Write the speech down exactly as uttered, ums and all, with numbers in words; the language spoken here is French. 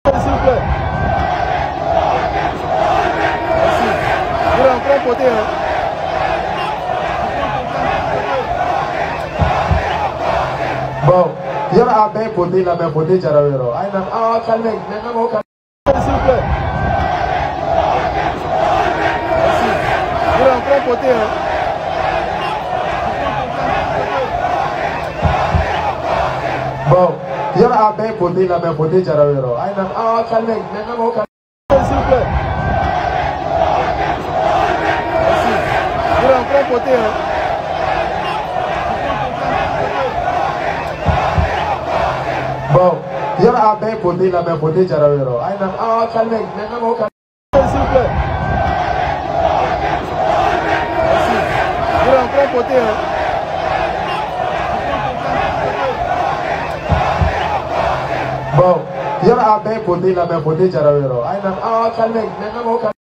S'il vous plaît. Merci. Vous rentrez à côté, hein. Bon, il y a un côté là, mais côté Jarawero. Ah, calmez, maintenant, calmez. S'il vous plaît. Merci. Vous rentrez à côté, hein. Bon, il y a un côté là, mais côté Jarawero. Ah, calmez, maintenant, calmez. S'il vous plaît. Merci. Vous rentrez à côté, hein. Bon, il y a un côté là, mais côté Jarawero. Ah, calmez, maintenant, calmez. S'il vous plaît. Merci. Vous rentrez à côté, hein. Bon, il y a un côté là, mais côté Jarawero. Ah, calmez, maintenant, calmez.